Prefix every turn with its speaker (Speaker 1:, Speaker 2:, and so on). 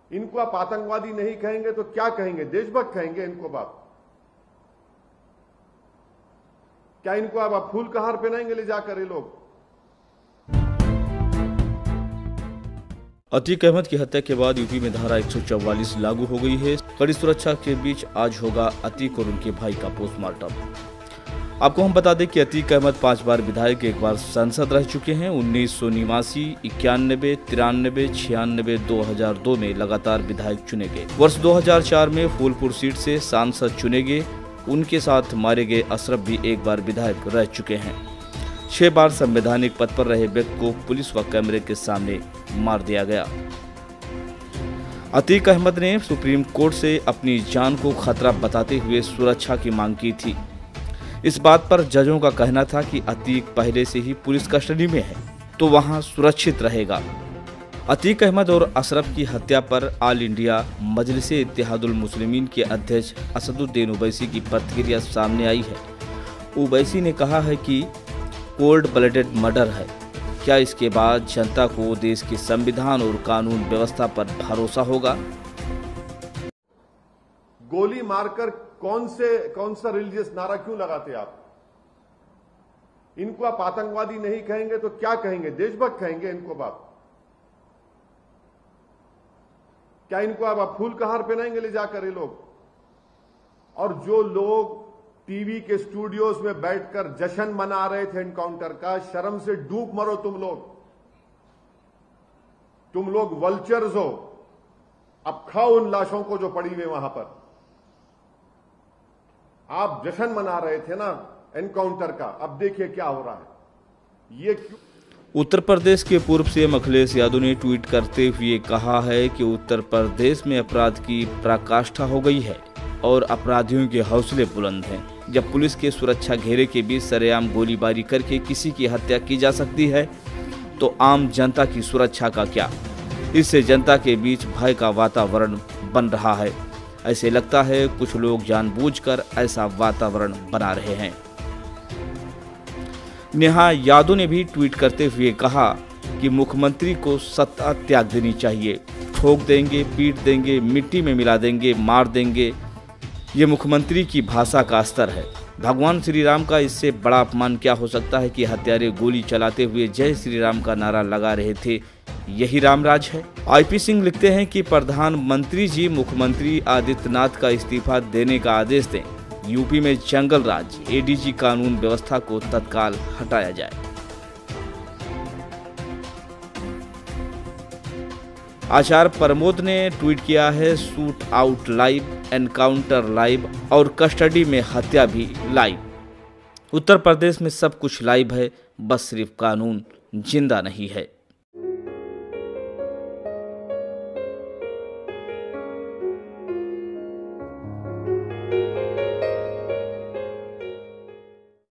Speaker 1: इनको आप आतंकवादी नहीं कहेंगे तो क्या कहेंगे? देशभक्त कहेंगे इनको आप? क्या इनको आप फूल का हार पहनाएंगे ले जाकर ये लोग?
Speaker 2: अतीक अहमद की हत्या के बाद यूपी में धारा 144 लागू हो गई है। कड़ी सुरक्षा के बीच आज होगा अतीक और उनके भाई का पोस्टमार्टम। आपको हम बता दें कि अतीक अहमद 5 बार विधायक, 1 बार सांसद रह चुके हैं। 1989, 91, 93, 96, 2002 में लगातार विधायक चुने गए। वर्ष 2004 में फूलपुर सीट से सांसद चुने गए। उनके साथ मारे गए अशरफ भी 1 बार विधायक रह चुके हैं। 6 बार संवैधानिक पद पर रहे व्यक्ति को पुलिस व कैमरे के सामने मार दिया गया। अतीक अहमद ने सुप्रीम कोर्ट से अपनी जान को खतरा बताते हुए सुरक्षा की मांग की थी। इस बात पर जजों का कहना था कि अतीक पहले से ही पुलिस कस्टडी में है तो वहां सुरक्षित रहेगा। अतीक अहमद और अशरफ की हत्या पर ऑल इंडिया मजलिसे इत्तेहादुल मुस्लिमीन के अध्यक्ष असदुद्दीन ओवैसी की प्रतिक्रिया सामने आई है। ओवैसी ने कहा है कि कोल्ड ब्लडेड मर्डर है। क्या इसके बाद जनता को देश के संविधान और कानून व्यवस्था पर भरोसा होगा?
Speaker 1: गोली मारकर कौन सा रिलीजियस नारा क्यों लगाते आप? इनको आप आतंकवादी नहीं कहेंगे तो क्या कहेंगे? देशभक्त कहेंगे इनको आप? क्या इनको आप फूल का हार पहनाएंगे ले जाकर ये लोग? और जो लोग टीवी के स्टूडियोज में बैठकर जश्न मना रहे थे एनकाउंटर का, शर्म से डूब मरो तुम लोग वल्चर्स हो। अब खाओ उन लाशों को जो पड़ी हुई वहां पर। आप जश्न मना रहे थे ना एनकाउंटर का, अब देखिए क्या हो रहा है। ये क्यों?
Speaker 2: उत्तर प्रदेश के पूर्व सीएम अखिलेश यादव ने ट्वीट करते हुए कहा है कि उत्तर प्रदेश में अपराध की पराकाष्ठा हो गई है और अपराधियों के हौसले बुलंद हैं। जब पुलिस के सुरक्षा घेरे के बीच सरेआम गोलीबारी करके किसी की हत्या की जा सकती है तो आम जनता की सुरक्षा का क्या? इससे जनता के बीच भय का वातावरण बन रहा है। ऐसे लगता है कुछ लोग जानबूझकर ऐसा वातावरण बना रहे हैं। नेहा यादव ने भी ट्वीट करते हुए कहा कि मुख्यमंत्री को सत्ता त्याग देनी चाहिए। ठोक देंगे, पीट देंगे, मिट्टी में मिला देंगे, मार देंगे। ये मुख्यमंत्री की भाषा का स्तर है। भगवान श्री राम का इससे बड़ा अपमान क्या हो सकता है कि हत्यारे गोली चलाते हुए जय श्री राम का नारा लगा रहे थे। यही रामराज है। आईपी सिंह लिखते हैं कि प्रधानमंत्री जी मुख्यमंत्री आदित्यनाथ का इस्तीफा देने का आदेश दें। यूपी में जंगल राज, एडीजी कानून व्यवस्था को तत्काल हटाया जाए। आचार्य प्रमोद ने ट्वीट किया है, shoot out live, encounter live और कस्टडी में हत्या भी लाइव। उत्तर प्रदेश में सब कुछ लाइव है, बस सिर्फ कानून जिंदा नहीं है।